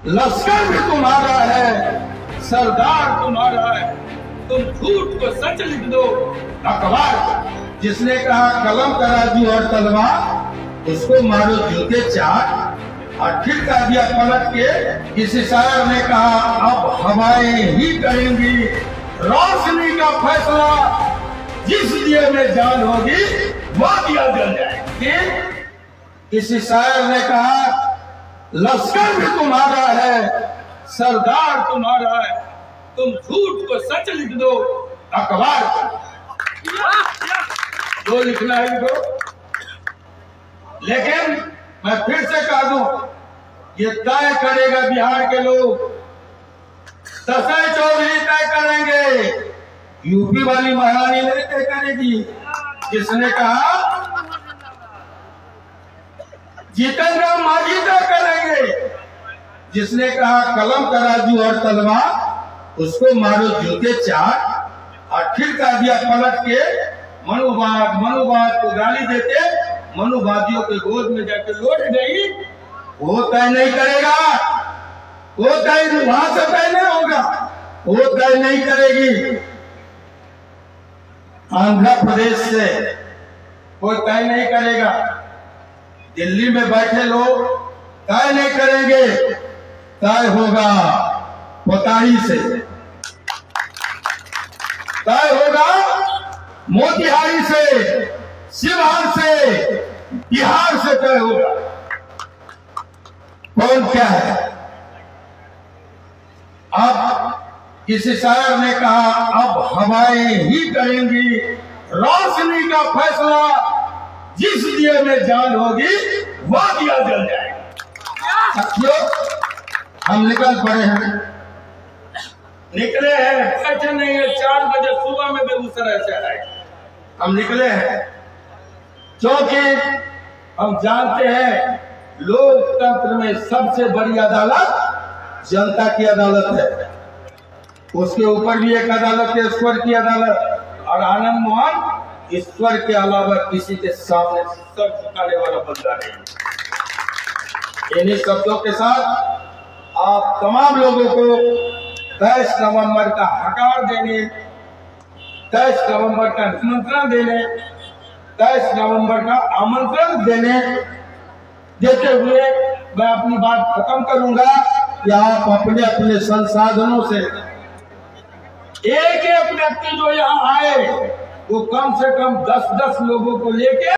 लश्कर भी तुम्हारा है, सरदार तुम्हारा है, तुम झूठ को सच लिख दो अखबार। जिसने कहा कलम तराजू और तलवार, उसको मारो जूते चार। और फिर कह दिया पलट के, किसी शायर ने कहा अब हवाएं ही करेंगी रोशनी का फैसला, जिस दिए में जान होगी वो दिया जल जाएगी। किसी शायर ने कहा लश्कर भी तुम्हारा है, सरदार तुम्हारा है, तुम झूठ को सच लिख दो अखबार। जो लिखना है लिखो, लेकिन मैं फिर से कह दूं, ये तय करेगा बिहार के लोग, दसाई चौधरी तय करेंगे, यूपी वाली महारानी नहीं तय करेगी। जिसने कहा जितेंद्र मांझी तय करेंगे, जिसने कहा कलम तराजू और तलवार, उसको मारो जूते चार। और फिर कह दिया पलट के मनुवाद को गाली देते, मनुवादियों के गोद में जाके लौट गई। वो तय नहीं करेगा, वो तय वहां से तय नहीं होगा, वो तय नहीं करेगी। आंध्र प्रदेश से कोई तय नहीं करेगा, दिल्ली में बैठे लोग तय नहीं करेंगे, तय होगा पोताही से, तय होगा मोतिहारी से, शिवहर से, बिहार से तय होगा। कौन क्या है? अब किसी शायर ने कहा अब हवाएं ही करेंगी रोशनी का फैसला, जिस दिए में जान होगी वो दिया जल जाएगा। साथियों, हम निकल पड़े हैं, निकले हैं, बैठे नहीं है। 4 बजे सुबह में बेगूसराय से आए, हम निकले हैं क्योंकि हम जानते हैं लोकतंत्र में सबसे बड़ी अदालत जनता की अदालत है। उसके ऊपर भी एक अदालत है, ईश्वर की अदालत। और आनंद मोहन ईश्वर के अलावा किसी के सामने सर झुकाने वाला बंदा नहीं। इन्हीं शब्दों के साथ आप तमाम लोगों को 23 नवंबर का हकार देने, 23 नवंबर का निमंत्रण देने, 23 नवंबर का आमंत्रण देते हुए मैं अपनी बात खत्म करूंगा कि आप अपने अपने संसाधनों से एक एक व्यक्ति जो यहाँ आए वो कम से कम 10-10 लोगों को लेके